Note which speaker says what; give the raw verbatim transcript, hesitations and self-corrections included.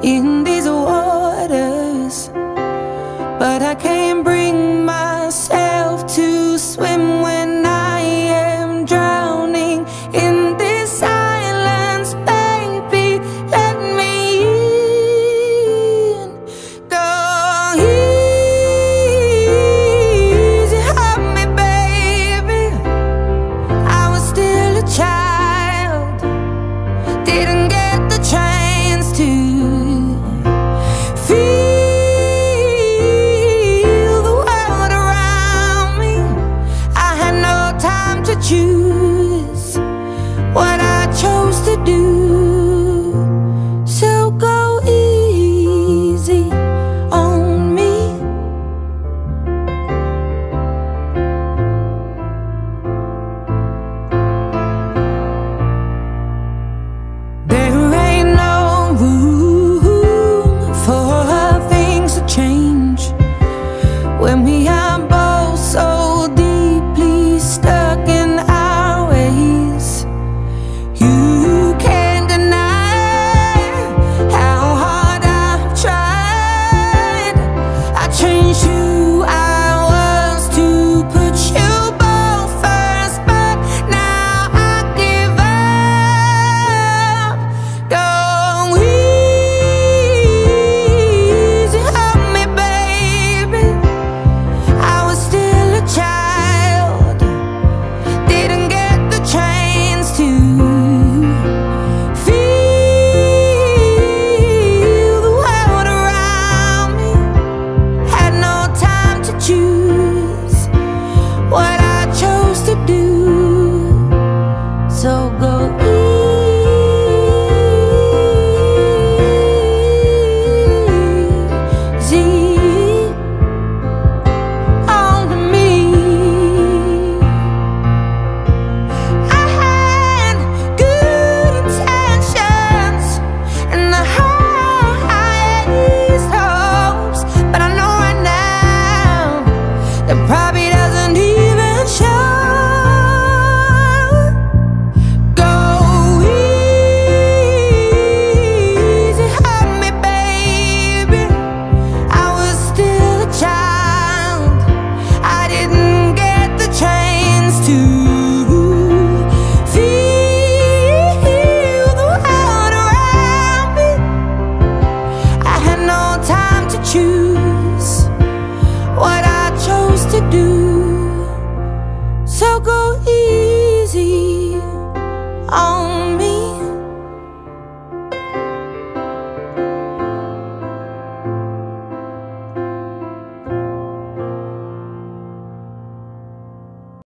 Speaker 1: in these waters, but I can't bring myself to swim when I am drowning in this silence. Baby, let me in. Go easy on me, baby. I was still a child, didn't get the chance to feel the world around me. I had no time to choose what I chose to do. So go easy on me. There ain't no room for things to change when we are both so deeply stuck in our ways. You can't deny how hard I've tried. I changed who I was to put you both first, but now I give up. Go easy on me, baby. I was still a child, didn't get the chance to feel the world around me. Had no time to choose what I chose to do. So go easy on me. I had good intentions and the highest hopes, but I know right now that probably doesn't even show. Go easy on me, baby. I was still a child, I didn't get the chance to feel the world around me. I had no time to choose what I chose to do. So go easy on